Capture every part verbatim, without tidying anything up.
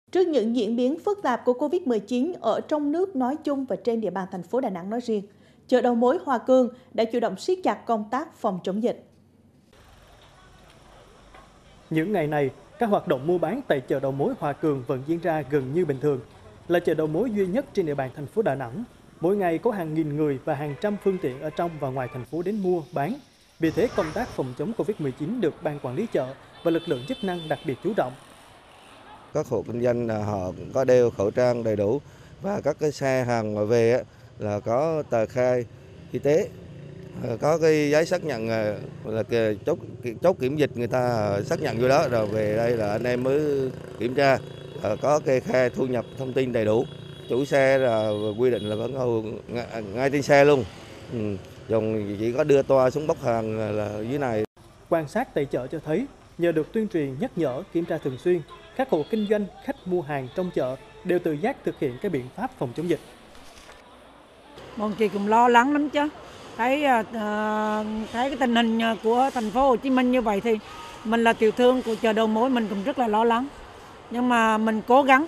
Trước những diễn biến phức tạp của Covid mười chín ở trong nước nói chung và trên địa bàn thành phố Đà Nẵng nói riêng, chợ đầu mối Hòa Cường đã chủ động siết chặt công tác phòng chống dịch. Những ngày này, các hoạt động mua bán tại chợ đầu mối Hòa Cường vẫn diễn ra gần như bình thường. Là chợ đầu mối duy nhất trên địa bàn thành phố Đà Nẵng. Mỗi ngày có hàng nghìn người và hàng trăm phương tiện ở trong và ngoài thành phố đến mua, bán. Vì thế, công tác phòng chống Covid mười chín được ban quản lý chợ và lực lượng chức năng đặc biệt chú trọng. Các hộ kinh doanh họ có đeo khẩu trang đầy đủ và các cái xe hàng mà về là có tờ khai y tế, có cái giấy xác nhận là chốt chốt kiểm dịch, người ta xác nhận vô đó rồi về đây là anh em mới kiểm tra, có kê khai thu nhập thông tin đầy đủ. Chủ xe là quy định là vẫn ngồi ngay trên xe luôn, ừ, dùng chỉ có đưa toa xuống bốc hàng là, là dưới này. Quan sát tại chợ cho thấy, nhờ được tuyên truyền nhắc nhở, kiểm tra thường xuyên, các hộ kinh doanh, khách mua hàng trong chợ đều tự giác thực hiện các biện pháp phòng chống dịch. Bọn chị cũng lo lắng lắm chứ. Thấy uh, thấy cái tình hình của thành phố Hồ Chí Minh như vậy thì mình là tiểu thương của chợ đầu mối mình cũng rất là lo lắng. Nhưng mà mình cố gắng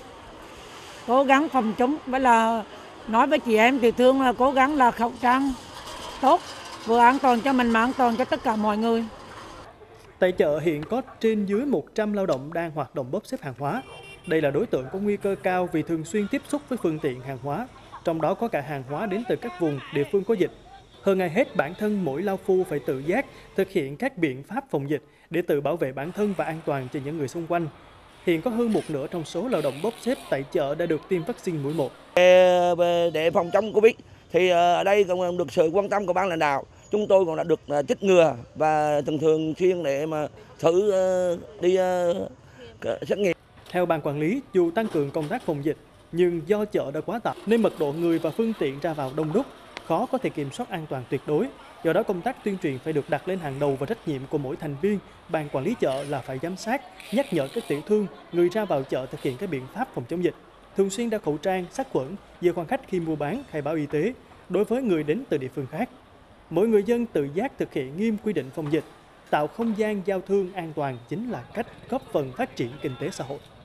cố gắng phòng chống, với là nói với chị em tiểu thương là cố gắng là khẩu trang tốt, vừa an toàn cho mình mà an toàn cho tất cả mọi người. Tại chợ hiện có trên dưới một trăm lao động đang hoạt động bốc xếp hàng hóa. Đây là đối tượng có nguy cơ cao vì thường xuyên tiếp xúc với phương tiện hàng hóa, trong đó có cả hàng hóa đến từ các vùng, địa phương có dịch. Hơn ai hết, bản thân mỗi lao phu phải tự giác thực hiện các biện pháp phòng dịch để tự bảo vệ bản thân và an toàn cho những người xung quanh. Hiện có hơn một nửa trong số lao động bốc xếp tại chợ đã được tiêm vaccine mũi một. Để phòng chống Covid thì ở đây cũng được sự quan tâm của ban lãnh đạo. Chúng tôi còn đã được chích ngừa và thường thường xuyên để mà thử đi xét nghiệm. Theo ban quản lý, dù tăng cường công tác phòng dịch, nhưng do chợ đã quá tải nên mật độ người và phương tiện ra vào đông đúc, khó có thể kiểm soát an toàn tuyệt đối. Do đó, công tác tuyên truyền phải được đặt lên hàng đầu và trách nhiệm của mỗi thành viên ban quản lý chợ là phải giám sát, nhắc nhở các tiểu thương, người ra vào chợ thực hiện các biện pháp phòng chống dịch, thường xuyên đeo khẩu trang, sát khuẩn, giữ khoảng cách khi mua bán, khai báo y tế đối với người đến từ địa phương khác. Mỗi người dân tự giác thực hiện nghiêm quy định phòng dịch, tạo không gian giao thương an toàn chính là cách góp phần phát triển kinh tế xã hội.